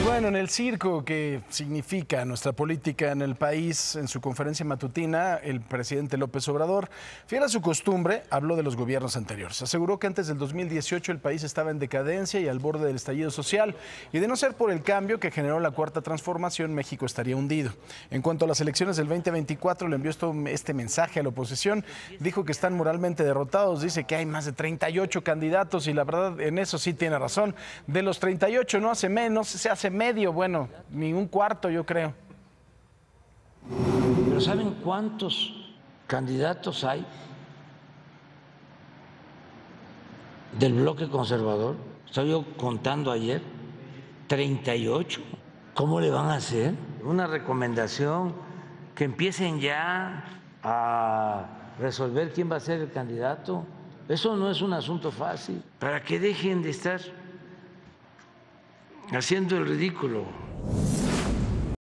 bueno, en el circo que significa nuestra política en el país, en su conferencia matutina, el presidente López Obrador, fiel a su costumbre, habló de los gobiernos anteriores. Aseguró que antes del 2018 el país estaba en decadencia y al borde del estallido social, y de no ser por el cambio que generó la Cuarta Transformación, México estaría hundido. En cuanto a las elecciones del 2024, le envió este mensaje a la oposición. Dijo que están moralmente derrotados, dice que hay más de 38 candidatos y la verdad en eso sí tiene razón. De los 38 no hace menos, se hace medio, bueno, ni un cuarto yo creo. Pero ¿saben cuántos candidatos hay del bloque conservador? Estaba yo contando ayer, 38. ¿Cómo le van a hacer? Una recomendación, que empiecen ya a resolver quién va a ser el candidato. Eso no es un asunto fácil, para que dejen de estar haciendo el ridículo.